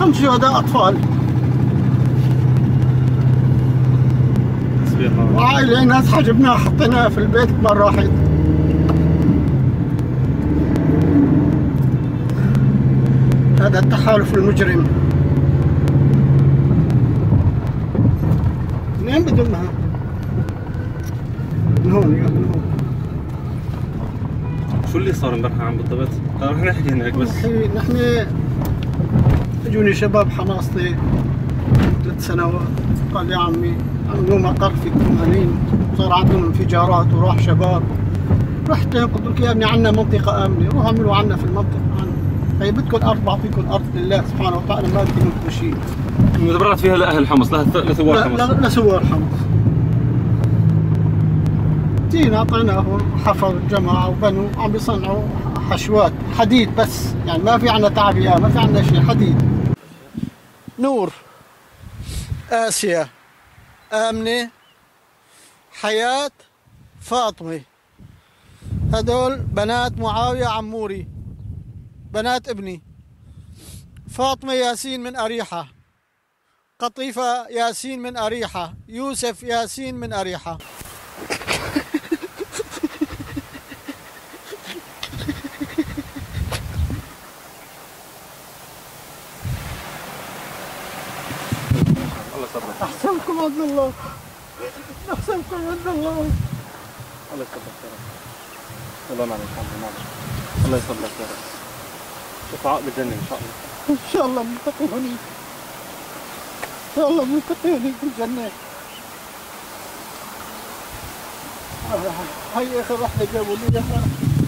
5 شهداء أطفال وعائلة ناس حجبناها حطيناها في البيت مرة واحدة. هذا التحالف المجرم. منين بدونها؟ من هون يا من هون. شو اللي صار امبارح عم بالضبط؟ رح نحكي هناك بس. نحن اجوني شباب حماصتي 3 سنوات، قال يا عمي عملوا مقر في كرمانين، صار عندهم انفجارات وراح شباب. رحت قلت لك يا ابني عندنا منطقة آمنة، روحوا اعملوا عنا في المنطقة عنا. هي بدكم أرض بعطيكم أرض لله سبحانه وتعالى، ما بدكم منكم شيء. المدبرات فيها لأهل حمص، لثوار حمص؟ لا لثوار حمص. جينا اعطيناه حفر جماعة وبنوا عم بيصنعوا حشوات حديد بس، يعني ما في عندنا تعبئة، ما في عندنا شيء، حديد. نور، آسيا، آمنة، حياة، فاطمة، هدول بنات معاوية عموري، بنات ابني. فاطمة ياسين من أريحة، قطيفة ياسين من أريحة، يوسف ياسين من أريحة. أحسنكم عند الله، أحسنكم عند الله. الله يصبرك يا رب. والله معلش معلش. الله يصبرك يا رب. شفعاء بالجنة إن شاء الله. إن شاء الله ملتقيوني، إن شاء الله ملتقيوني في الجنة. هي آخر وحدة جابوا لي إياها،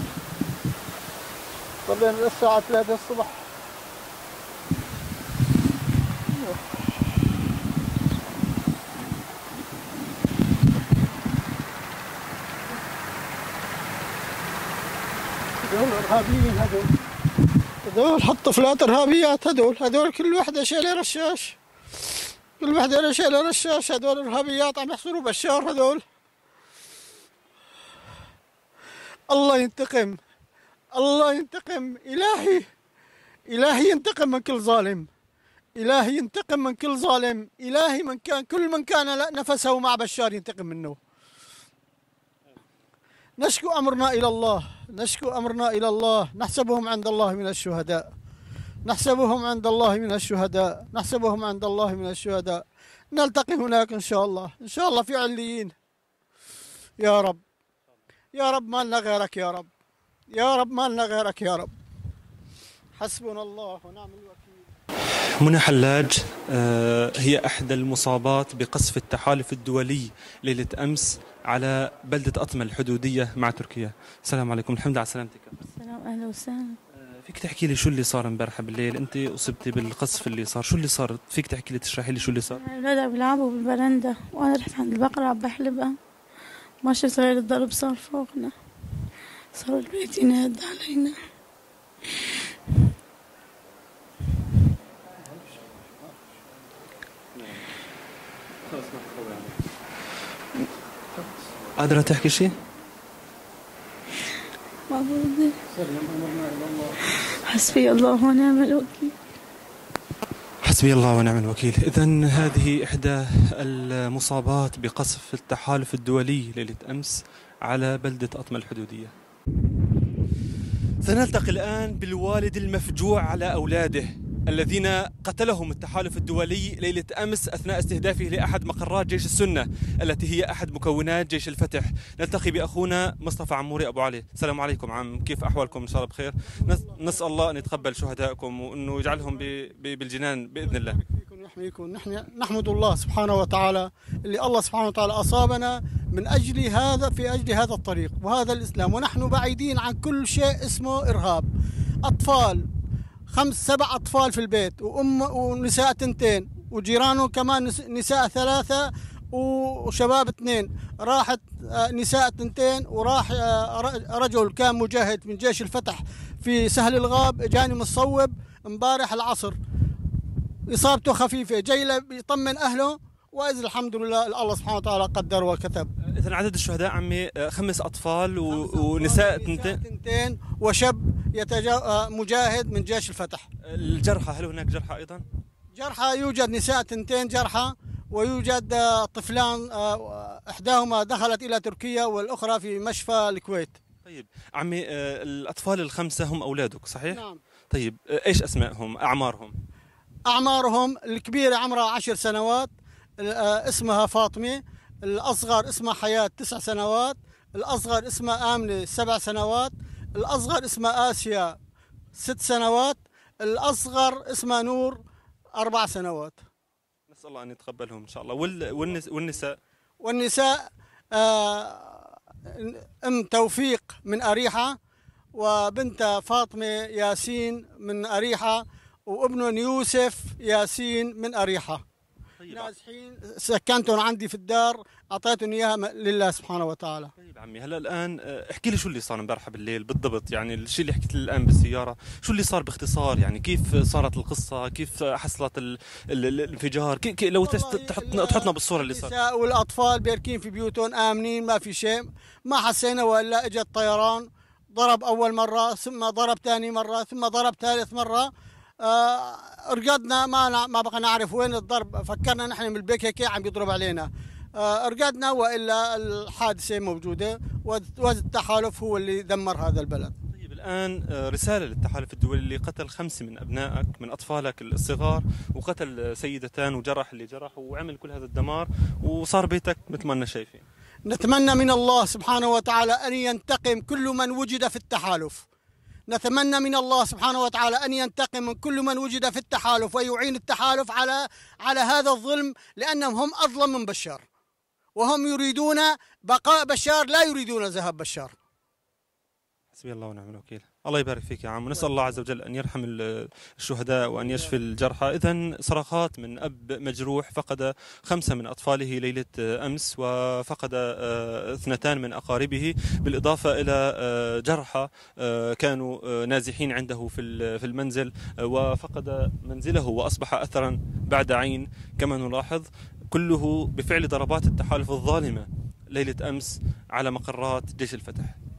صلينا الساعة 3 الصبح. هذول إرهابيين، هذول حطوا فلات إرهابيات. هذول كل وحدة شايلة رشاش، كل وحدة شايلة رشاش. هذول إرهابيات عم يحصروا بشار. هذول الله ينتقم، الله ينتقم. إلهي ينتقم من كل ظالم، إلهي ينتقم من كل ظالم. إلهي كل من كان نفسه مع بشار ينتقم منه. نشكو أمرنا إلى الله، نشكو أمرنا إلى الله. نحسبهم عند الله من الشهداء، نحسبهم عند الله من الشهداء، نحسبهم عند الله من الشهداء. نلتقي هناك إن شاء الله، إن شاء الله في عليين. يا رب، يا رب ما لنا غيرك، يا رب، يا رب ما لنا غيرك، يا رب. حسبنا الله ونعم الوكيل. منى حلاج هي إحدى المصابات بقصف التحالف الدولي ليلة أمس على بلدة أطمة الحدودية مع تركيا. السلام عليكم، الحمد لله على سلامتك. السلام، أهلا وسهلا. فيك تحكي لي شو اللي صار امبارح بالليل؟ أنت أصبتي بالقصف اللي صار، شو اللي صار؟ فيك تحكي لي تشرحي لي شو اللي صار؟ الأولاد عم بيلعبوا بالبرندة وأنا رحت عند البقرة عم بحلبها، ما شفت غير الضرب صار فوقنا، صار البيت ينهد علينا. قادرة تحكي شيء؟ ما بدي. حسبي الله ونعم الوكيل. حسبي الله ونعم الوكيل. إذن هذه إحدى المصابات بقصف التحالف الدولي ليلة أمس على بلدة أطمة الحدودية. سنلتقي الآن بالوالد المفجوع على أولاده الذين قتلهم التحالف الدولي ليلة أمس أثناء استهدافه لأحد مقرات جيش السنة التي هي أحد مكونات جيش الفتح. نلتقي بأخونا مصطفى عموري أبو علي. السلام عليكم عم، كيف أحوالكم؟ إن شاء الله بخير. نسأل الله أن يتقبل شهدائكم وأنه يجعلهم بالجنان بإذن الله. يحميكم. نحن نحمد الله سبحانه وتعالى اللي الله سبحانه وتعالى أصابنا من أجل هذا، في أجل هذا الطريق وهذا الإسلام، ونحن بعيدين عن كل شيء اسمه إرهاب. أطفال 5 7 أطفال في البيت، ونساء 2، وجيرانهم كمان نساء 3 وشباب 2. راحت نساء 2 وراح رجل كان مجاهد من جيش الفتح في سهل الغاب، جاني مصوب امبارح العصر، إصابته خفيفة، جاي يطمن أهله، وإذ الحمد لله الله سبحانه وتعالى قدر وكتب. إذا عدد الشهداء عمي 5 أطفال ونساء 2 وشاب مجاهد من جيش الفتح. الجرحى، هل هناك جرحى أيضا؟ جرحى يوجد نساء 2 جرحى، ويوجد طفلان إحداهما دخلت إلى تركيا والأخرى في مشفى الكويت. طيب عمي، الأطفال ال5 هم أولادك صحيح؟ نعم. طيب إيش أسمائهم، أعمارهم الكبيرة عمرها 10 سنوات، اسمها فاطمة. الأصغر اسمها حياة 9 سنوات. الأصغر اسمها آمنة 7 سنوات. الأصغر اسمها آسيا 6 سنوات. الأصغر اسمها نور 4 سنوات. نسأل الله أن يتقبلهم إن شاء الله. والنساء أم توفيق من أريحة، وبنت فاطمة ياسين من أريحة، وابن يوسف ياسين من أريحة. طيب. نازحين سكنتهم عندي في الدار، أعطيتهم إياها لله سبحانه وتعالى. طيب عمي، هلا الآن احكي لي شو اللي صار امبارح بالليل بالضبط، يعني الشيء اللي حكيت لي الآن بالسيارة، شو اللي صار باختصار، يعني كيف صارت القصة، كيف حصلت الانفجار، لو تحطنا بالصورة اللي صار. النساء والأطفال بيركين في بيوتهم آمنين، ما في شيء، ما حسينا وإلا إجا الطيران ضرب أول مرة، ثم ضرب ثاني مرة، ثم ضرب ثالث مرة. رقدنا ما بقى نعرف وين الضرب، فكرنا نحن من البيك هيك عم يضرب علينا. رقدنا وإلا الحادثة موجودة، والتحالف هو اللي دمر هذا البلد. طيب الآن رسالة للتحالف الدولي اللي قتل 5 من أبنائك من أطفالك الصغار، وقتل سيدتان وجرح اللي جرح وعمل كل هذا الدمار، وصار بيتك مثل ما أننا شايفين. نتمنى من الله سبحانه وتعالى أن ينتقم كل من وجد في التحالف. نتمنى من الله سبحانه وتعالى أن ينتقم من كل من وجد في التحالف، ويعين التحالف على هذا الظلم، لأنهم هم أظلم من بشار، وهم يريدون بقاء بشار، لا يريدون ذهاب بشار. حسبي الله ونعم الوكيل. الله يبارك فيك يا عم، ونسأل الله عز وجل أن يرحم الشهداء وأن يشفي الجرحى. إذن صرخات من أب مجروح فقد 5 من أطفاله ليلة أمس، وفقد 2 من أقاربه، بالإضافة إلى جرحى كانوا نازحين عنده في المنزل، وفقد منزله وأصبح أثرا بعد عين كما نلاحظ، كله بفعل ضربات التحالف الظالمة ليلة أمس على مقرات جيش الفتح.